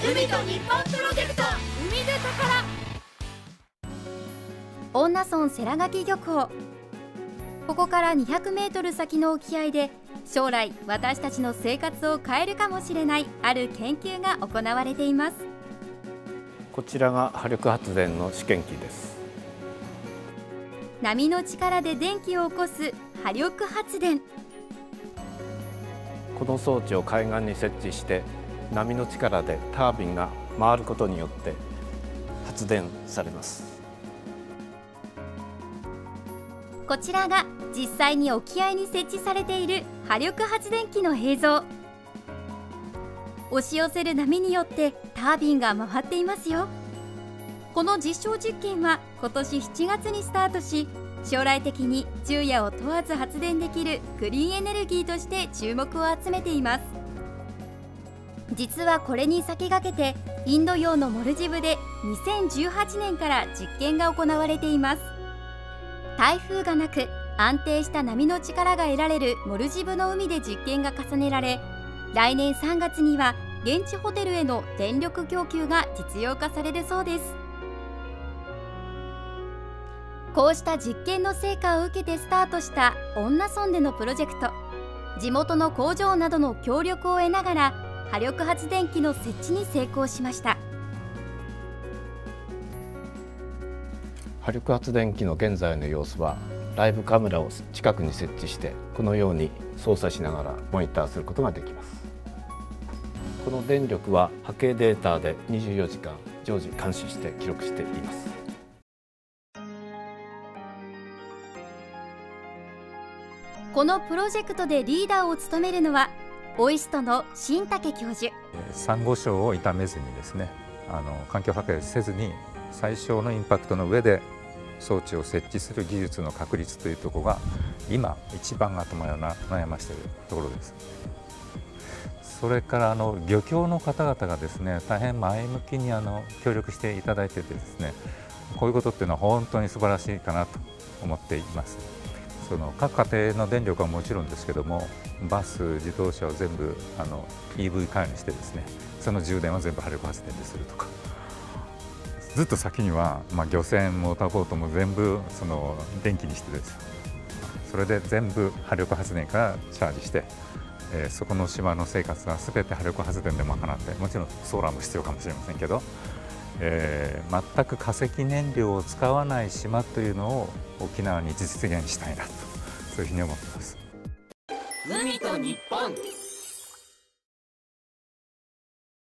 海と日本プロジェクト、海で宝。 恩納村世良垣漁港、ここから200メートル先の沖合で将来私たちの生活を変えるかもしれないある研究が行われています。 こちらが波力発電の試験機です。 波の力で電気を起こす波力発電。 この装置を海岸に設置して波の力でタービンが回ることによって発電されます。 こちらが実際に沖合に設置されている波力発電機の映像。押し寄せる波によってタービンが回っていますよ。この実証実験は今年7月にスタートし、将来的に昼夜を問わず発電できるクリーンエネルギーとして注目を集めています。実はこれに先駆けてインド洋のモルジブで2018年から実験が行われています。台風がなく安定した波の力が得られるモルジブの海で実験が重ねられ、来年3月には現地ホテルへの電力供給が実用化されるそうです。こうした実験の成果を受けてスタートした恩納村でのプロジェクト。地元の工場などの協力を得ながら波力発電機の設置に成功しました。 波力発電機の現在の様子はライブカメラを近くに設置してこのように操作しながらモニターすることができます。この電力は波形データで24時間常時監視して記録しています。 このプロジェクトでリーダーを務めるのはオイストの新武教授。 サンゴ礁を傷めずにですね、環境破壊せずに最小のインパクトの上で装置を設置する技術の確立というところが今一番頭を悩ましているところです。それから漁協の方々がですね、大変前向きに協力していただいててですね、こういうことっていうのは本当に素晴らしいかなと思っています。各家庭の電力はもちろんですけども、バス、自動車を全部EV 化にしてですね、その充電は全部波力発電でするとか、ずっと先には、漁船モーターボートも全部電気にしてです、それで全部波力発電からチャージして、そこの島の生活は全て波力発電で賄って、もちろんソーラーも必要かもしれませんけど、全く化石燃料を使わない島というのを沖縄に実現したいなと、そういうふうに思っています。 海と日本。